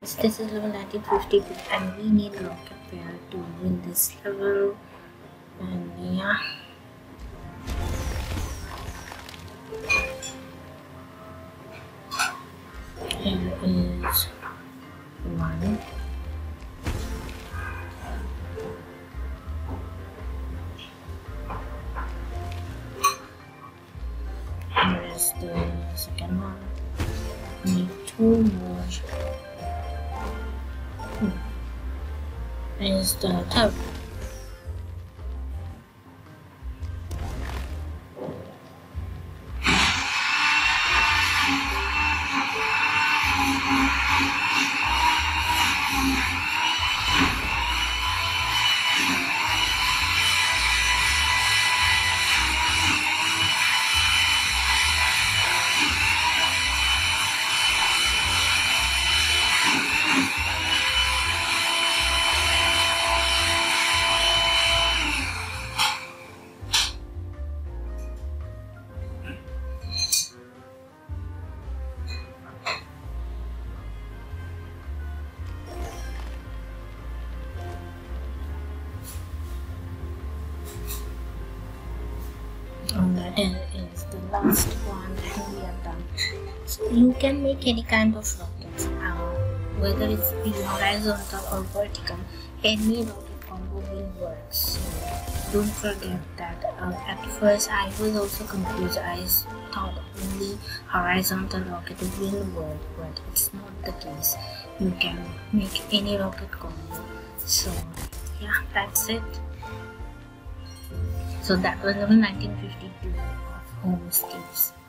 This is level 1952 and we need rocket pair to win this level. And yeah, here is one. Here is the second one. We need two more. Is the third. And that is the last one and we are done. So you can make any kind of rockets, whether it's be horizontal or vertical, any rocket combo will work. So don't forget that. At first I was also confused. I thought only horizontal rocket will work, but it's not the case. You can make any rocket combo. So yeah, that's it. So that was level 1952 of Home Escapes.